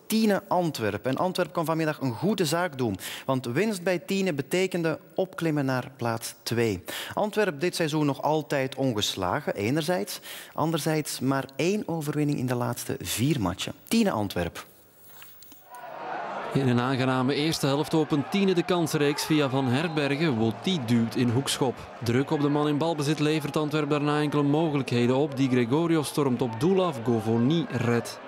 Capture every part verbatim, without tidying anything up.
Tiene Antwerpen. En Antwerpen kan vanmiddag een goede zaak doen. Want winst bij Tiene betekende opklimmen naar plaats twee. Antwerpen dit seizoen nog altijd ongeslagen, enerzijds. Anderzijds maar één overwinning in de laatste vier matchen. Tiene Antwerpen. In een aangename eerste helft opent Tiene de kansreeks via Van Herbergen. Woti duwt in hoekschop. Druk op de man in balbezit levert Antwerpen daarna enkele mogelijkheden op. Di Gregorio stormt op doel af. Govoni redt.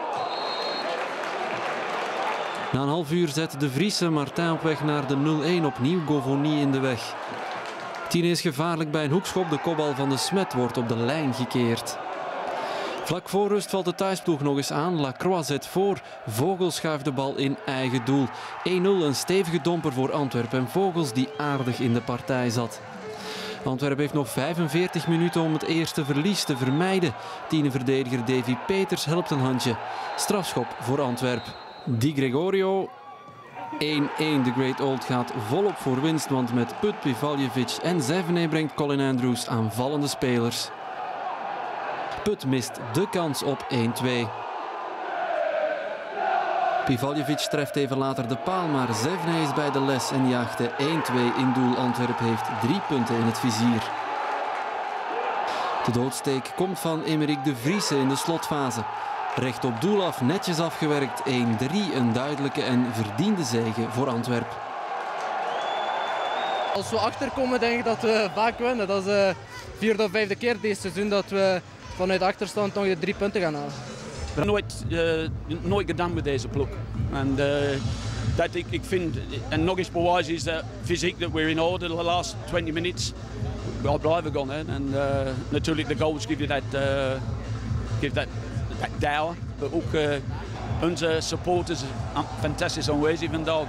Na een half uur zet de Vriese Martin op weg naar de nul-een. Opnieuw Govoni in de weg. Tiene is gevaarlijk bij een hoekschop. De kopbal van de Smet wordt op de lijn gekeerd. Vlak voor rust valt de thuisploeg nog eens aan. Lacroix zet voor. Vogels schuift de bal in eigen doel. één nul, een stevige domper voor Antwerpen. En Vogels die aardig in de partij zat. Antwerpen heeft nog vijfenveertig minuten om het eerste verlies te vermijden. Tiene-verdediger Davy Peters helpt een handje. Strafschop voor Antwerpen. Di Gregorio. één-één. De Great Old gaat volop voor winst, want met Put, Pivaljevic en Zevene brengt Colin Andrews aanvallende spelers. Put mist de kans op één-twee. Pivaljevic treft even later de paal, maar Zevene is bij de les en jaagt de één-twee in doel. Antwerpen heeft drie punten in het vizier. De doodsteek komt van Aymeric de Vriese in de slotfase. Recht op doel af, netjes afgewerkt. één-drie, een duidelijke en verdiende zege voor Antwerpen. Als we achterkomen, denk ik dat we vaak winnen. Dat is de vierde of vijfde keer dit seizoen dat we vanuit de achterstand nog de drie punten gaan halen. Nooit, uh, nooit gedaan met deze ploeg. En uh, dat ik, ik vind, en nog eens bewijs is dat fysiek dat we're in orde de laatste twintig minutes. We blijven gaan. Hè. En uh, natuurlijk de goals give you that, uh, give that, that dower. Maar ook uh, onze supporters fantastisch aanwezig vandaag.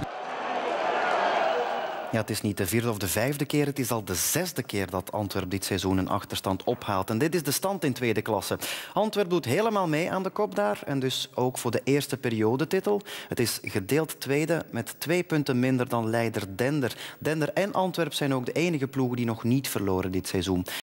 Ja, het is niet de vierde of de vijfde keer, het is al de zesde keer dat Antwerpen dit seizoen een achterstand ophaalt. En dit is de stand in tweede klasse. Antwerpen doet helemaal mee aan de kop daar en dus ook voor de eerste periodetitel. Het is gedeeld tweede met twee punten minder dan leider Dender. Dender en Antwerpen zijn ook de enige ploegen die nog niet verloren dit seizoen.